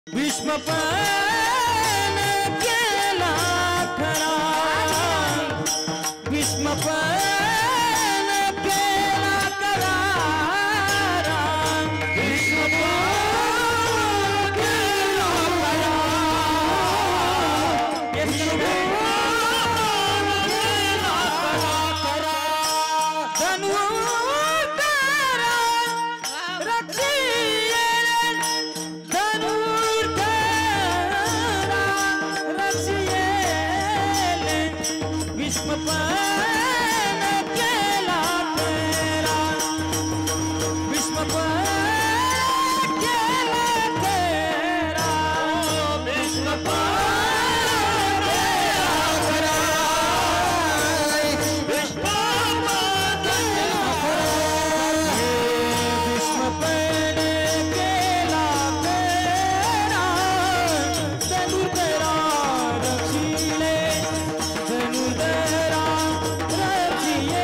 भीष्मपण केला खरा, भीष्मपण केला करारा, भीष्मपण केला करारा, भीष्मपण केला करारा, धनुर्धर रक्षिये भीष्मपण केला तेरा, भीष्मपण केला तेरा, भीष्मपण केला तेरा, भीष्मपण केला भीष्मपण केला तेरा, धनुर्धरा रक्षिले, धनुर्धरा रक्षिये,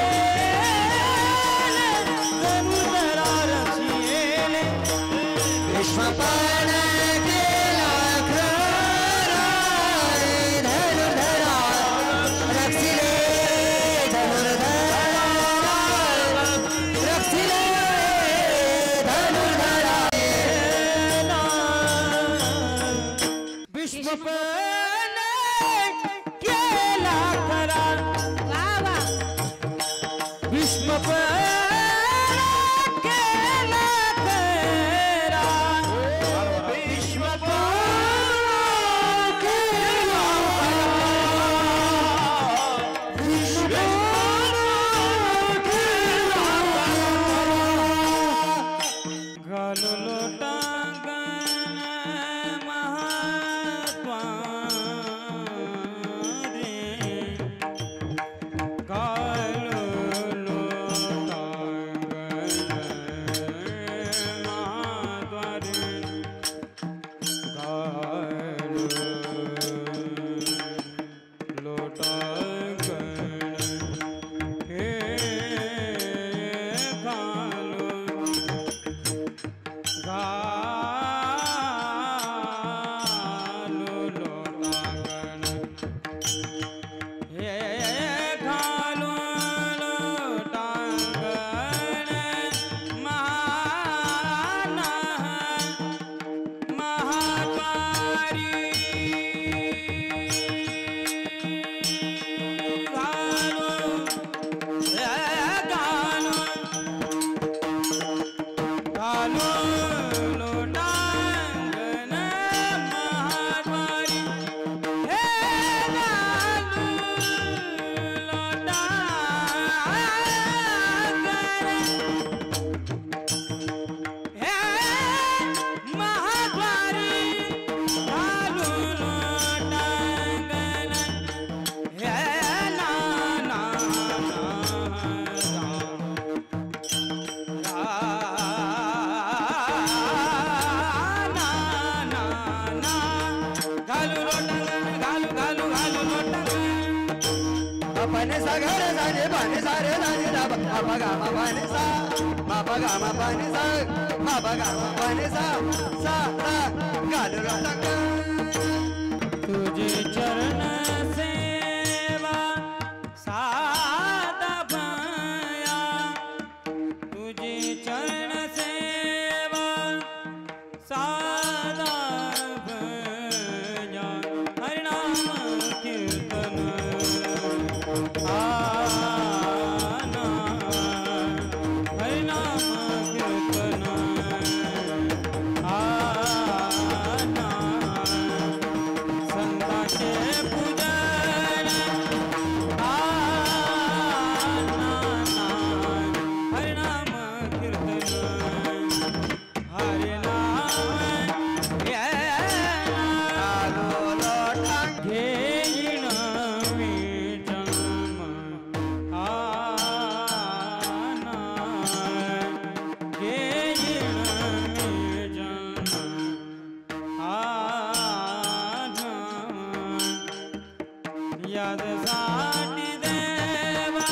धनुर्धरा रक्षिये, भीष्मपण केला खरा, धनुर्धरा रक्षिले, धनुर्धरा रक्षिले, धनुर्धरा भीष्मपण केला खरा, भीष्मपण केला खरा, भीष्मपण केला खरा, भीष्मपण केला खरा, घालू लोटांगण महात्मा रे, घालू लोटांगण महात्मा रे, घालू लोटांगण हे घालू घालू लोटांगण हे घालू लोटांगण महान महाद्वारी, घालू घालू लोटांगण महाद्वारी, हे घालू लोटांगण हे महाद्वारी, घालू लोटांगण हे ना ना अपने सागर साजे पाने सारे साजे दा बाबा मा पाने सा बाबा गा मा पाने सा बाबा गा मा पाने सा सा गालू लोटांगण, तुझे चरण सेवा सादा भया, तुझे चरण सेवा सादा भया, हरिनाम कीर्तन आना, हरिनाम कीर्तन आना, संतांचे पूजन आना, हरिनाम कीर्तन, हरिनाम घालू लोटांगण घेईन मी जन्म आना, घेईन मी जन्म आना, यादसाठी देवा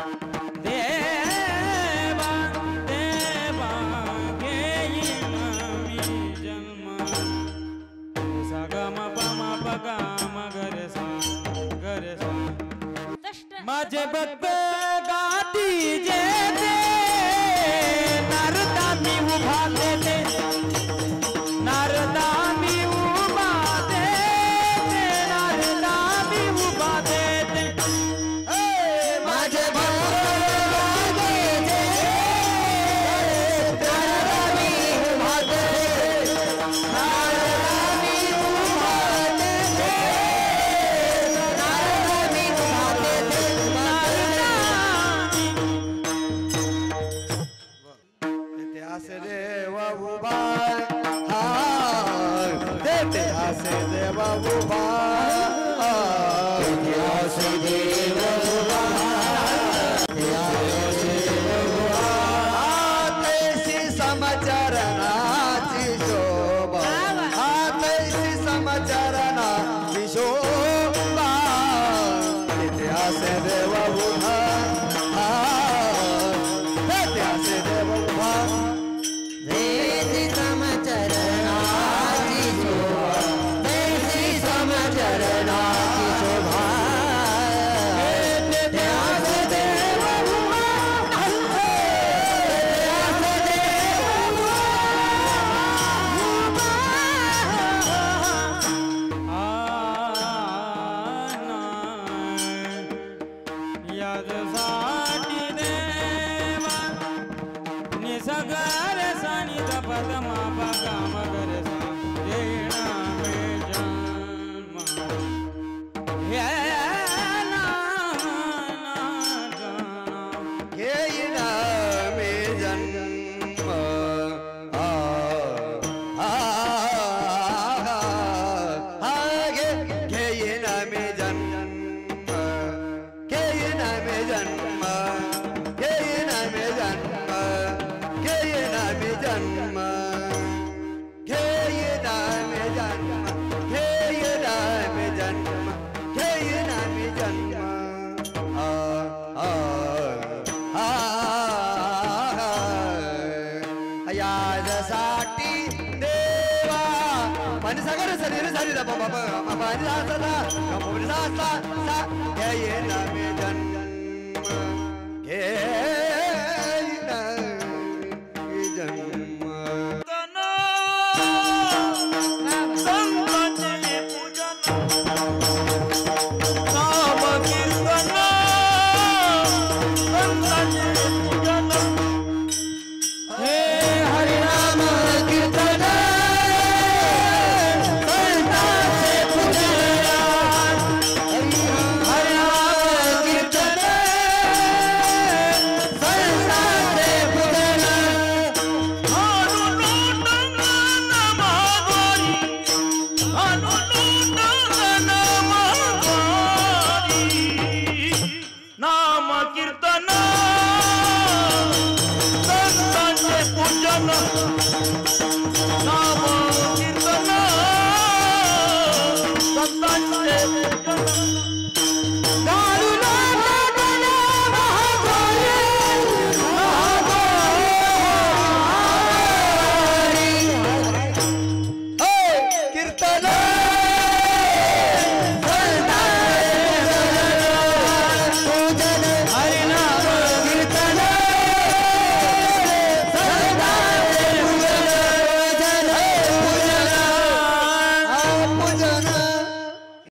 देवा देवा घेईन मी जन्म माझे भक्त गाती जेते नारदा मी उभा देते नारदा मी उभा देते नारदा मी उभा देते माझे भक्त गाते नारदा मी उभा देते नारदा मी उभा देते नारदा मी उभा देते देते असे देव उभा देते असे देव उभा देते असे देव उभा आतैसी समचरणाची शोभा आतैसी समचरणाची शोभा देते असे देव उभा देते असे देव उभा देती समचरणाची शोभा देती समचरणाची शोभा देते असे देव उभा देते असे देव यादसाठी देवा निसगर सनी पदमा बगा मगर सा देना में जन्म हे नाम ना जाना घेईना मे जन्म घेईना मे जन्म घेईना मे जन्म घेईना मे जन्म घेईना मे जन्म घेईना मे जन्म घेईना मे जन्म घेईना मे जन्म यासाठी देवा पाणी सागर शरीर शरीर बाबा पाणी साचा कमोरी साचा सा घेईना मे जन्म घेईना मे जन्म हरिनाम कीर्तन संतांचे पूजन हरिनाम कीर्तन संतांचे पूजन नाम कीर्तन संतांचे पूजन नाम कीर्तन संतांचे कीर्तन